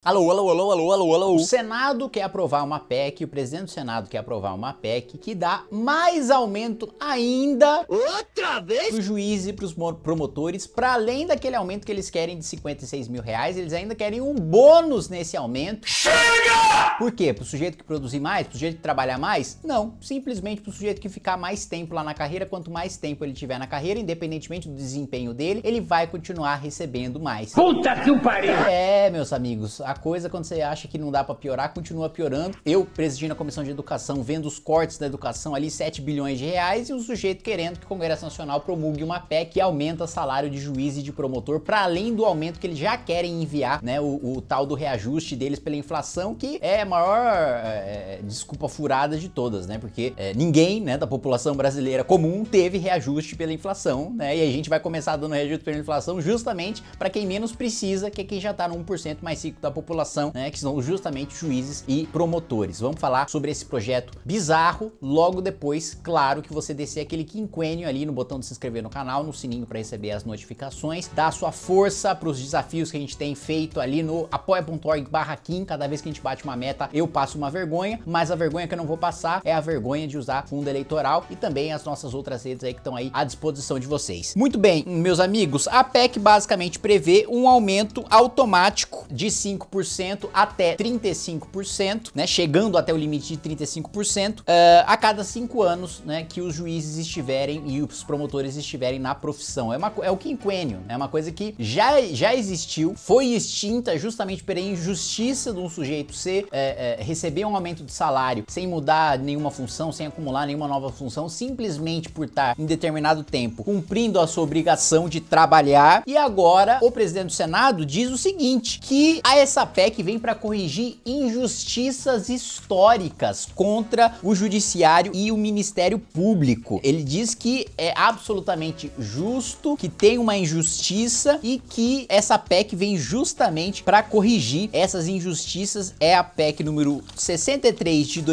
Alô, alô, alô, alô, alô, alô. O Senado quer aprovar uma PEC, o presidente do Senado quer aprovar uma PEC que dá mais aumento ainda outra vez para os juízes e para os promotores, para além daquele aumento que eles querem de 56 mil reais, eles ainda querem um bônus nesse aumento. Chega! Por quê? Pro sujeito que produzir mais? Pro sujeito que trabalhar mais? Não, simplesmente pro sujeito que ficar mais tempo lá na carreira. Quanto mais tempo ele tiver na carreira, independentemente do desempenho dele, ele vai continuar recebendo mais. Puta que o pariu! É, meus amigos, a coisa quando você acha que não dá pra piorar, continua piorando. Eu, presidindo a Comissão de Educação, vendo os cortes da educação ali, 7 bilhões de reais, e o sujeito querendo que o Congresso Nacional promulgue uma PEC que aumenta salário de juiz e de promotor, para além do aumento que eles já querem enviar, né, o tal do reajuste deles pela inflação, que é a maior desculpa furada de todas, né, porque ninguém, né, da população brasileira comum teve reajuste pela inflação, né, e a gente vai começar dando reajuste pela inflação justamente para quem menos precisa, que é quem já tá no 1% mais rico da população, né, que são justamente juízes e promotores. Vamos falar sobre esse projeto bizarro logo depois, claro, que você descer aquele quinquênio ali no botão de se inscrever no canal, no sininho para receber as notificações, dar sua força para os desafios que a gente tem feito ali no apoia.org/Kim. Cada vez que a gente bate uma meta, eu passo uma vergonha, mas a vergonha que eu não vou passar é a vergonha de usar fundo eleitoral, e também as nossas outras redes aí que estão aí à disposição de vocês. Muito bem, meus amigos, a PEC basicamente prevê um aumento automático de 5% até 35%, né, chegando até o limite de 35%, a cada 5 anos, né, que os juízes estiverem e os promotores estiverem na profissão. É o quinquênio, é uma coisa que já existiu, foi extinta justamente pela injustiça de um sujeito receber um aumento de salário sem mudar nenhuma função, sem acumular nenhuma nova função, simplesmente por estar em determinado tempo cumprindo a sua obrigação de trabalhar. E agora o presidente do Senado diz o seguinte, que essa PEC vem para corrigir injustiças históricas contra o judiciário e o Ministério Público. Ele diz que é absolutamente justo, que tem uma injustiça e que essa PEC vem justamente para corrigir essas injustiças. É a PEC número 63 de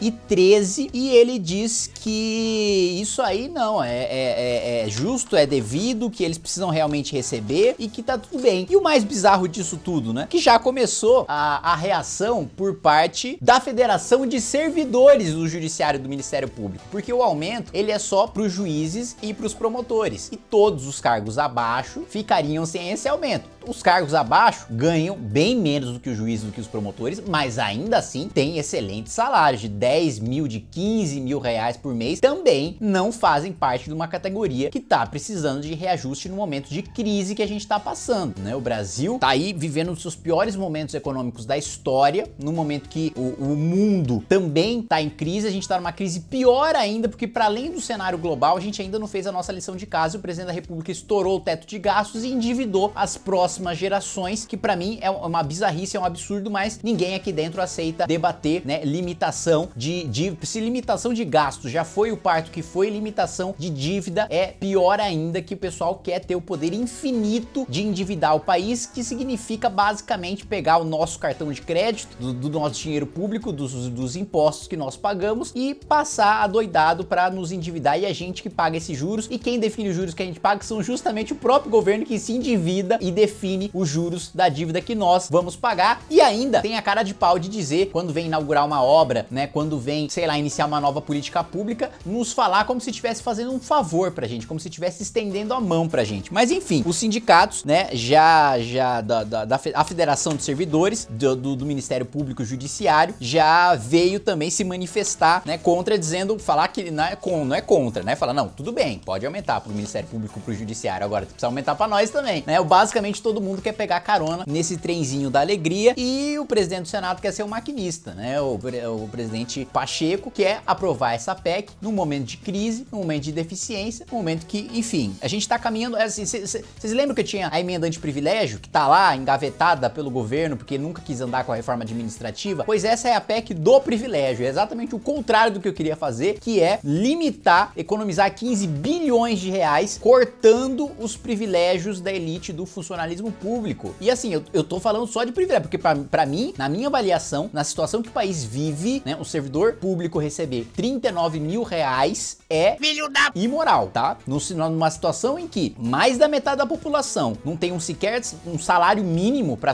2013 e ele diz que isso aí não é justo, é devido, que eles precisam realmente receber e que tá tudo bem. E o mais bizarro disso tudo, né, que já começou a reação por parte da Federação de Servidores do Judiciário do Ministério Público, porque o aumento ele é só para os juízes e para os promotores, e todos os cargos abaixo ficariam sem esse aumento. Os cargos abaixo ganham bem menos do que os juízes, do que os promotores, mas ainda assim tem excelentes salários de 10 mil, de 15 mil reais por mês, também não fazem parte de uma categoria que tá precisando de reajuste no momento de crise que a gente tá passando, né? O Brasil tá aí vivendo um dos seus piores momentos econômicos da história, no momento que o mundo também tá em crise, a gente tá numa crise pior ainda, porque para além do cenário global, a gente ainda não fez a nossa lição de casa, e o presidente da República estourou o teto de gastos e endividou as próximas gerações, que para mim é uma bizarrice, é um absurdo, mas ninguém aqui dentro aceita debater, né, limitação se limitação de gastos já foi o parto que foi, limitação de dívida é pior ainda, que o pessoal quer ter o poder infinito de endividar o país, que significa basicamente pegar o nosso cartão de crédito, do nosso dinheiro público, dos impostos que nós pagamos, e passar adoidado para nos endividar, e a gente que paga esses juros, e quem define os juros que a gente paga são justamente o próprio governo, que se endivida e define os juros da dívida que nós vamos pagar, e ainda tem a cara de pau de dizer, quando vem inaugurar uma obra, né, quando vem, sei lá, iniciar uma nova política pública, nos falar como se estivesse fazendo um favor pra gente, como se estivesse estendendo a mão pra gente. Mas enfim, os sindicatos, né, a Federação de Servidores do Ministério Público Judiciário já veio também se manifestar, né, contra, falar que não é contra, né, falar, não, tudo bem, pode aumentar pro Ministério Público, pro Judiciário, agora precisa aumentar pra nós também, né, basicamente todo mundo quer pegar carona nesse trenzinho da alegria, e o presidente do Senado quer ser o maquinista, né, o presidente Pacheco quer aprovar essa PEC num momento de crise, num momento de deficiência, num momento que, enfim, a gente tá caminhando, assim, vocês lembram que tinha a emenda antiprivilégio, que tá lá engavetada pelo governo, porque nunca quis andar com a reforma administrativa? Pois essa é a PEC do privilégio, é exatamente o contrário do que eu queria fazer, que é limitar, economizar 15 bilhões de reais, cortando os privilégios da elite do funcionalismo público. E assim, eu tô falando só de privilégio, porque pra mim, na minha avaliação, na situação que o país vive, né, o servidor público receber 39 mil reais é imoral, tá? Numa situação em que mais da metade da população não tem sequer um salário mínimo para sobreviver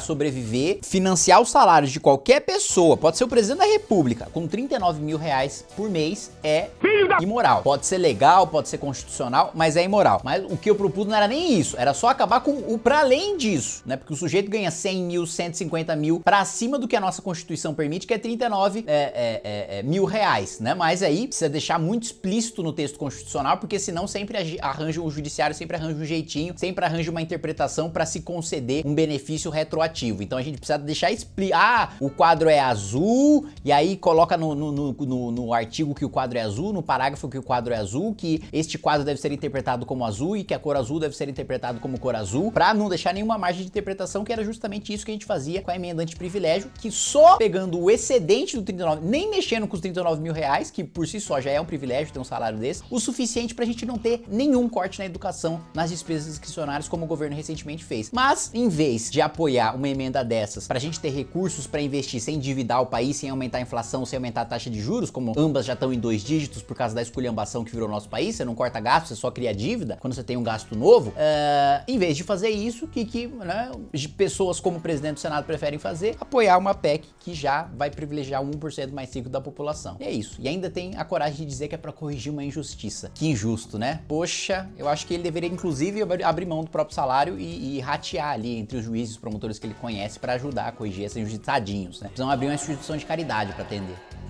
ver financiar os salários de qualquer pessoa, pode ser o presidente da república, com 39 mil reais por mês é imoral. Pode ser legal, pode ser constitucional, mas é imoral. Mas o que eu propus não era nem isso, era só acabar com o pra além disso, né? Porque o sujeito ganha 100 mil, 150 mil, pra cima do que a nossa Constituição permite, que é 39 mil reais, né? Mas aí precisa deixar muito explícito no texto constitucional, porque senão sempre arranja o judiciário, sempre arranja um jeitinho, sempre arranja uma interpretação pra se conceder um benefício retroativo. Então a gente precisa deixar explicar, o quadro é azul, e aí coloca no artigo que o quadro é azul, no parágrafo que o quadro é azul, que este quadro deve ser interpretado como azul e que a cor azul deve ser interpretado como cor azul, pra não deixar nenhuma margem de interpretação, que era justamente isso que a gente fazia com a emenda antiprivilégio, que só pegando o excedente do 39, nem mexendo com os 39 mil reais, que por si só já é um privilégio ter um salário desse, o suficiente pra gente não ter nenhum corte na educação, nas despesas discricionárias, como o governo recentemente fez. Mas, em vez de apoiar uma emenda dessas, pra gente ter recursos pra investir sem endividar o país, sem aumentar a inflação, sem aumentar a taxa de juros, como ambas já estão em 2 dígitos por causa da esculhambação que virou nosso país, você não corta gasto, você só cria dívida quando você tem um gasto novo, em vez de fazer isso, né, pessoas como o presidente do Senado preferem fazer, apoiar uma PEC que já vai privilegiar o 1% mais rico da população. E é isso. E ainda tem a coragem de dizer que é pra corrigir uma injustiça. Que injusto, né? Poxa, eu acho que ele deveria, inclusive, abrir mão do próprio salário e ratear ali entre os juízes e os promotores que ele conhece pra ajudar a corrigir esses injustiçadinhos, né? Precisam abrir uma instituição de caridade pra atender.